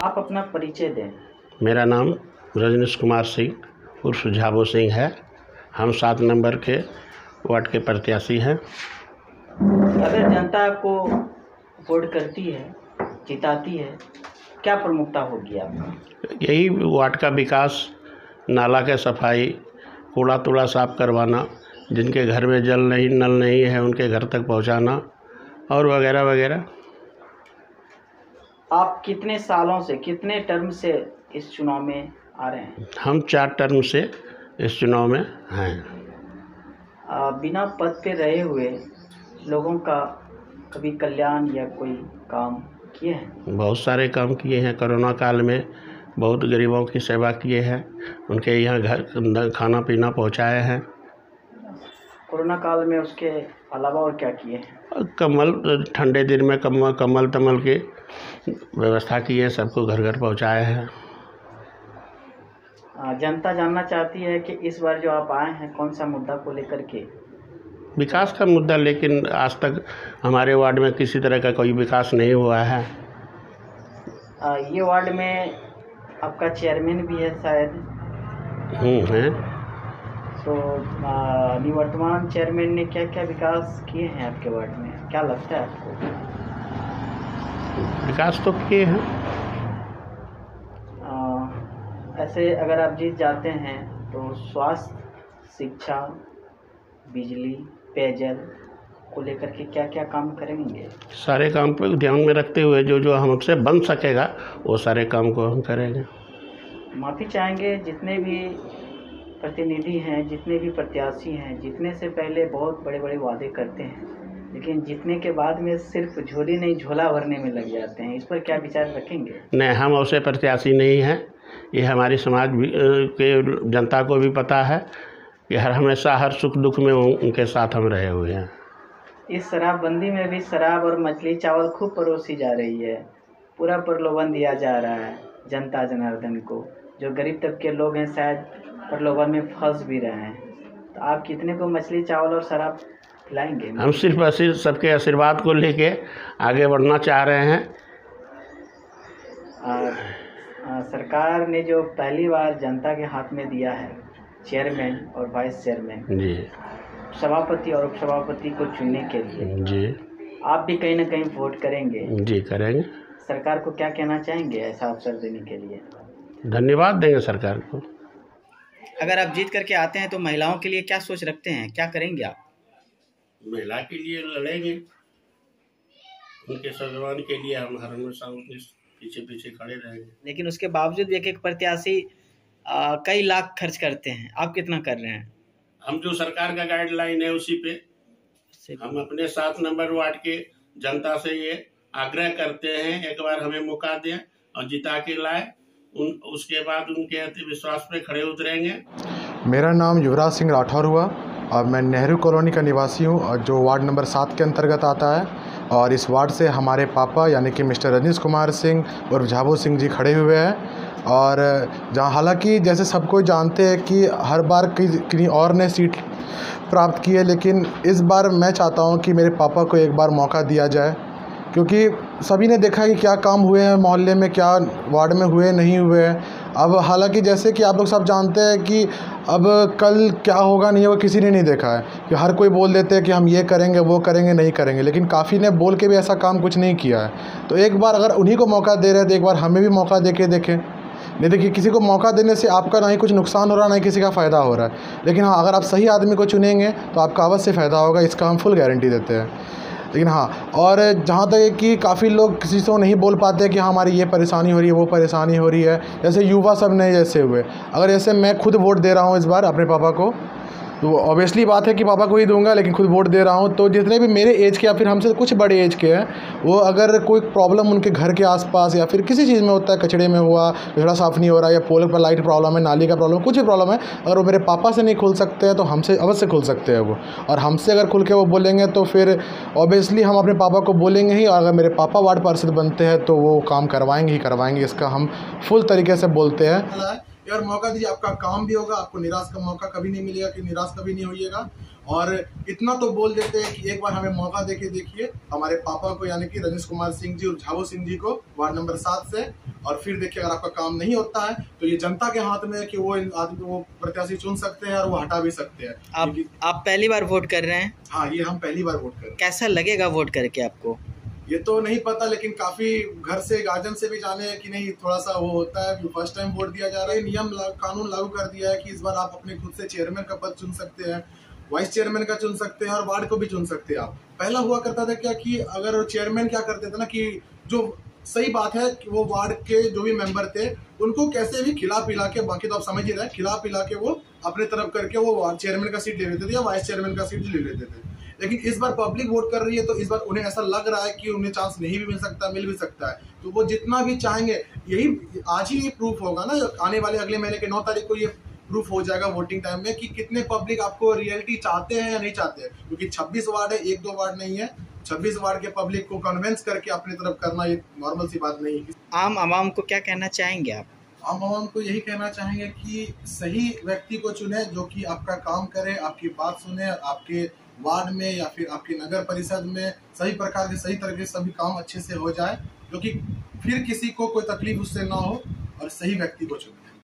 आप अपना परिचय दें। मेरा नाम रजनीश कुमार सिंह उर्फ झाबो सिंह है। हम 7 नंबर के वार्ड के प्रत्याशी हैं। अगर जनता आपको वोट करती है, जिताती है, क्या प्रमुखता होगी आपका? यही वार्ड का विकास, नाला के सफाई, कूड़ा तूड़ा साफ करवाना, जिनके घर में जल नहीं, नल नहीं है उनके घर तक पहुंचाना और वगैरह वगैरह। आप कितने सालों से, कितने टर्म से इस चुनाव में आ रहे हैं? हम 4 टर्म से इस चुनाव में हैं। बिना पद पे रहे हुए लोगों का कभी कल्याण या कोई काम किए हैं? बहुत सारे काम किए हैं। कोरोना काल में बहुत गरीबों की सेवा किए हैं, उनके यहाँ घर खाना पीना पहुँचाए हैं। कोरोना काल में उसके अलावा और क्या किए हैं? कम्बल, ठंडे दिन में कम्बल तम्बल की व्यवस्था की है, सबको घर घर पहुँचाए हैं। जनता जानना चाहती है कि इस बार जो आप आए हैं कौन सा मुद्दा को लेकर के? विकास का मुद्दा, लेकिन आज तक हमारे वार्ड में किसी तरह का कोई विकास नहीं हुआ है। ये वार्ड में आपका चेयरमैन भी है शायद? हैं। तो निवर्तमान चेयरमैन ने क्या क्या विकास किए हैं आपके वार्ड में, क्या लगता है आपको? विकास तो किए हैं। ऐसे अगर आप जीत जाते हैं तो स्वास्थ्य, शिक्षा, बिजली, पेयजल को लेकर के क्या क्या काम करेंगे? सारे काम पर ध्यान में रखते हुए जो जो हमसे बन सकेगा वो सारे काम को हम करेंगे। माफ़ी चाहेंगे जितने भी प्रतिनिधि हैं, जितने भी प्रत्याशी हैं, जीतने से पहले बहुत बड़े बड़े वादे करते हैं, लेकिन जीतने के बाद में सिर्फ झोली नहीं झोला भरने में लग जाते हैं। इस पर क्या विचार रखेंगे? नहीं, हम ऐसे प्रत्याशी नहीं हैं। ये हमारी समाज के जनता को भी पता है कि हमेशा हर सुख दुख में उनके साथ हम रहे हुए हैं। इस शराबबंदी में भी शराब और मछली चावल खूब परोसी जा रही है, पूरा प्रलोभन दिया जा रहा है जनता जनार्दन को। जो गरीब तबके के लोग हैं शायद प्रलोभन में फंस भी रहे हैं। तो आप कितने को मछली चावल और शराब खिलाएंगे? हम सिर्फ सबके आशीर्वाद को लेके आगे बढ़ना चाह रहे हैं। सरकार ने जो पहली बार जनता के हाथ में दिया है चेयरमैन और वाइस चेयरमैन जी, सभापति और उपसभापति को चुनने के लिए जी, आप भी कहीं ना कहीं वोट करेंगे? जी करेंगे। सरकार को क्या कहना चाहेंगे ऐसा अवसर देने के लिए? धन्यवाद देंगे सरकार को। अगर आप जीत करके आते हैं तो महिलाओं के लिए क्या सोच रखते हैं, क्या करेंगे आप? महिला के लिए लड़ेंगे, उनके सम्मान के लिए हम हमेशा उनके पीछे पीछे खड़े रहेंगे। लेकिन उसके बावजूद भी एक प्रत्याशी कई लाख खर्च करते हैं, आप कितना कर रहे हैं? हम जो सरकार का गाइडलाइन है उसी पे हम अपने 7 नंबर वार्ड के जनता से ये आग्रह करते हैं, एक बार हमें मौका दें और जिता के लाए, उसके बाद उनके विश्वास पे खड़े उतरेंगे। मेरा नाम युवराज सिंह राठौर हुआ और मैं नेहरू कॉलोनी का निवासी हूँ जो वार्ड नंबर 7 के अंतर्गत आता है। और इस वार्ड से हमारे पापा यानी कि मिस्टर रजनीश कुमार सिंह और झाबो सिंह जी खड़े हुए हैं। और जहाँ हालांकि जैसे सब कोई जानते हैं कि हर बार किसी और ने सीट प्राप्त की है, लेकिन इस बार मैं चाहता हूँ कि मेरे पापा को एक बार मौका दिया जाए, क्योंकि सभी ने देखा कि क्या काम हुए हैं मोहल्ले में, क्या वार्ड में हुए नहीं हुए हैं। अब हालांकि जैसे कि आप लोग सब जानते हैं कि अब कल क्या होगा नहीं होगा किसी ने नहीं देखा है, कि हर कोई बोल देते हैं कि हम ये करेंगे वो करेंगे, नहीं करेंगे, लेकिन काफ़ी ने बोल के भी ऐसा काम कुछ नहीं किया है। तो एक बार अगर उन्हीं को मौका दे रहे हैं तो एक बार हमें भी मौका दे के देखें। नहीं देखिए, किसी को मौका देने से आपका ना ही कुछ नुकसान हो रहा ना ही किसी का फ़ायदा हो रहा है, लेकिन हाँ अगर आप सही आदमी को चुनेंगे तो आपका अवश्य फ़ायदा होगा, इसका हम फुल गारंटी देते हैं। लेकिन हाँ, और जहाँ तक है कि काफ़ी लोग किसी से नहीं बोल पाते कि हाँ हमारी ये परेशानी हो रही है वो परेशानी हो रही है, जैसे युवा सब नए जैसे हुए। अगर जैसे मैं खुद वोट दे रहा हूँ इस बार अपने पापा को, तो ऑब्वियसली बात है कि पापा को ही दूंगा, लेकिन खुद वोट दे रहा हूँ। तो जितने भी मेरे एज के या फिर हमसे कुछ बड़े एज के हैं, वो अगर कोई प्रॉब्लम उनके घर के आसपास या फिर किसी चीज़ में होता है, कचड़े में हुआ, कचड़ा साफ़ नहीं हो रहा है, या पोल पर लाइट प्रॉब्लम है, नाली का प्रॉब्लम, कुछ भी प्रॉब्लम है, अगर वो मेरे पापा से नहीं खुल सकते हैं तो हमसे अवश्य खुल सकते हैं वो। और हमसे अगर खुल के वो बोलेंगे तो फिर ऑब्वियसली हम अपने पापा को बोलेंगे ही, और अगर मेरे पापा वार्ड पार्षद बनते हैं तो वो काम करवाएंगे ही करवाएंगे, इसका हम फुल तरीके से बोलते हैं। और मौका दीजिए, आपका काम भी होगा, आपको निराश का मौका कभी नहीं मिलेगा कि निराश कभी नहीं होइएगा। और इतना तो बोल देते हैं कि एक बार हमें मौका देके देखिए हमारे पापा को, यानी कि रजनीश कुमार सिंह जी और झाबू सिंह जी को वार्ड नंबर 7 से, और फिर देखिए अगर आपका काम नहीं होता है तो ये जनता के हाथ में है कि वो आदमी वो प्रत्याशी चुन सकते हैं और वो हटा भी सकते हैं। आप पहली बार वोट कर रहे हैं? हाँ, ये हम पहली बार वोट कर रहे हैं। कैसा लगेगा वोट करके आपको? ये तो नहीं पता, लेकिन काफी घर से गार्जियन से भी जाने हैं कि नहीं, थोड़ा सा वो होता है, फर्स्ट टाइम वोट दिया जा रहा है। नियम कानून लागू कर दिया है कि इस बार आप अपने खुद से चेयरमैन का पद चुन सकते हैं, वाइस चेयरमैन का चुन सकते हैं और वार्ड को भी चुन सकते हैं आप। पहला हुआ करता था क्या कि अगर चेयरमैन क्या करते थे ना कि जो सही बात है कि वो वार्ड के जो भी मेंबर थे उनको कैसे भी खिला पिला के, बाकी तो आप समझ ही रहे, खिला पिला के वो अपने तरफ करके वो वार्ड चेयरमैन का सीट ले लेते थे या वाइस चेयरमैन का सीट ले लेते थे। लेकिन इस बार पब्लिक वोट कर रही है तो इस बार उन्हें ऐसा लग रहा है कि उन्हें चांस नहीं भी मिल सकता, मिल भी सकता है। तो वो जितना भी चाहेंगे, यही आज ही ये प्रूफ होगा ना, आने वाले अगले महीने के 9 तारीख को ये प्रूफ हो जाएगा वोटिंग टाइम में कि कितने पब्लिक आपको रियलिटी चाहते हैं या नहीं चाहते हैं। क्योंकि 26 वार्ड है, 1-2 वार्ड नहीं है। 26 वार्ड के पब्लिक को कन्विंस करके अपनी तरफ करना ये नॉर्मल सी बात नहीं है। आम आवाम को क्या कहना चाहेंगे आप? आम आवाम को यही कहना चाहेंगे कि सही व्यक्ति को चुने जो कि आपका काम करे, आपकी बात सुने, आपके वार्ड में या फिर आपके नगर परिषद में सही प्रकार के सही तरह के सभी काम अच्छे से हो जाए, जो कि फिर किसी को कोई तकलीफ उससे ना हो, और सही व्यक्ति को चुने।